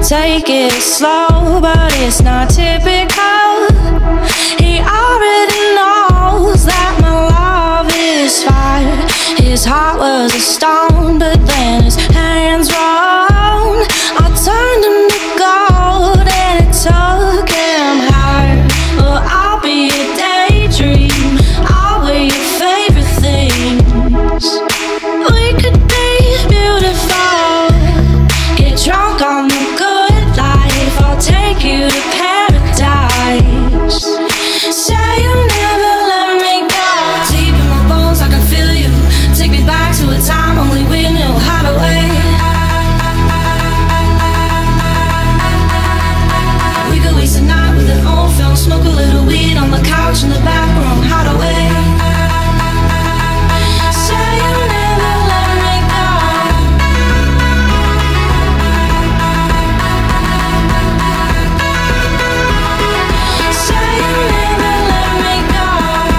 Take it slow, but it's not typical. He already knows that my love is fire. His heart was a stone, but then his hands rolled. I turned him to gold and it took him higher. Well, I'll be a daydream, I'll wear your favorite things. We could be beautiful, get drunk on the good life. I'll take you to paradise. Say you'll never let me go. Deep in my bones I can feel you. Take me back to a time only we knew Hideaway. We could waste a night with an old film, smoke a little weed on the couch in the back room. Hideaway. Say you'll never let me go. Say you'll never let me go.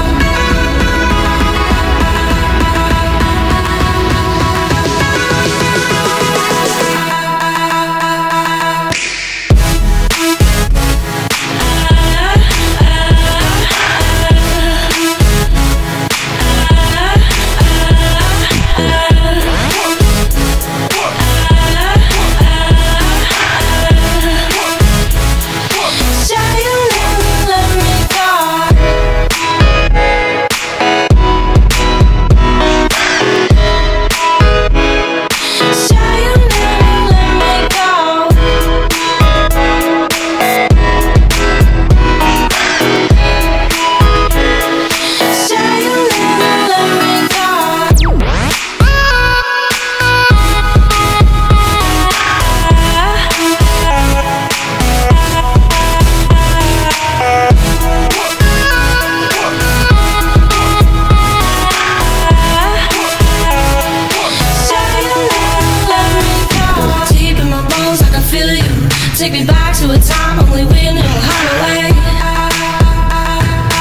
Take me back to a time only we knew Hideaway.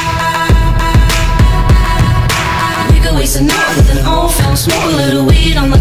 We could waste a night with an old film, smoke a little weed on the